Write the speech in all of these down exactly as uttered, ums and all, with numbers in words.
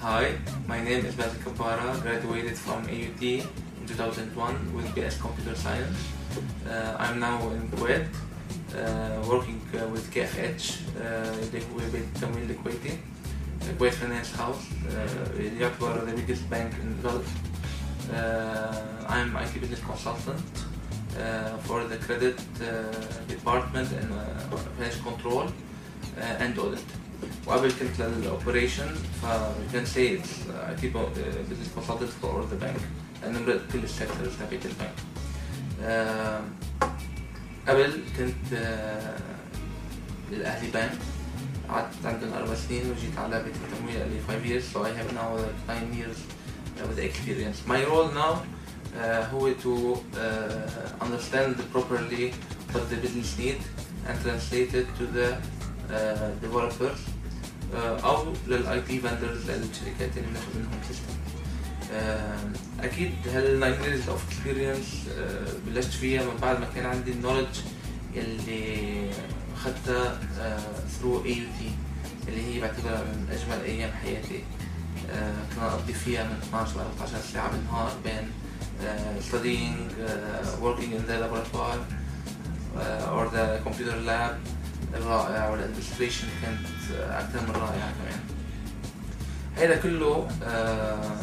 Hi, my name is Mazen Kampara, graduated from A U T in two thousand one with B S Computer Science. Uh, I'm now in Kuwait, uh, working uh, with K F H, اللي هو بيت التمويل الكويتي, Kuwait Finance House, اللي يعتبر the biggest bank in the Gulf. Uh, I'm I T business consultant uh, for the credit uh, department and uh, financial control uh, and audit. وقبل كنت للأوبريشن ف you can say it's uh, I T business consultant for all the bank لأنه مرقت كل السيكتورز تبعت البنك. uh, قبل كنت uh, للأهلي بنك, قعدت عندهم أربع سنين وجيت على بيت التمويل اللي five years, so I have now like nine years uh, with experience. My role now uh, هو to uh, understand properly what the business need and translate it to the uh, developers uh, أو للآي تي vendors للشركات اللي بناخد منهم سيستم. uh, أكيد هال nine years of experience uh, بلشت فيها من بعد ما كان عندي knowledge اللي أخذتها uh, through A U T اللي هي بعتبرها من أجمل أيام حياتي. uh, كنا نقضي فيها من اثناشر ل أربعة عشر ساعة بالنهار بين uh, studying, uh, working in the laboratory uh, or the computer lab الرائع, والادمنستريشن كانت أكثر من رائعة كمان. هيدا كله أه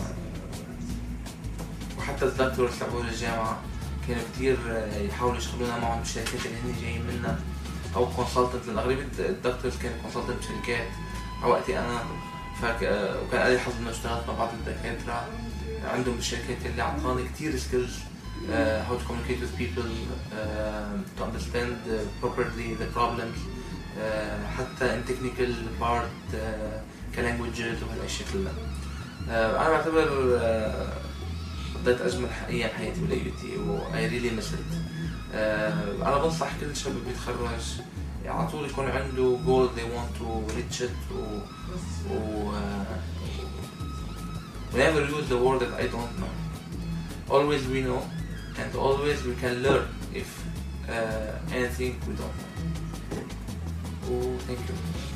وحتى الدكتور تبعول الجامعة كانوا كتير يحاولوا يشغلونا معهم بالشركات اللي هن جايين منا أو كونسلتنت, لأن أغلبية الدكتورز كانوا كونسلتنت بشركات على وقتي أنا. فك... وكان لي حظ إنه اشتغلت مع بعض الدكاترة عندهم بالشركات اللي عطاني كتير skills uh, how to communicate with people, uh, to understand uh, properly the problems, uh, حتى in technical part uh, كlanguages وهالأشياء كلها. uh, أنا بعتبر قضيت uh, أجمل أيام حياتي بال A U T و I really miss it. uh, أنا بنصح كل شاب بيتخرج على طول يكون عنده goal they want to reach it و, و uh, we never use the word that I don't know. Always we know, and always we can learn if uh, anything we don't know. Oh, thank you.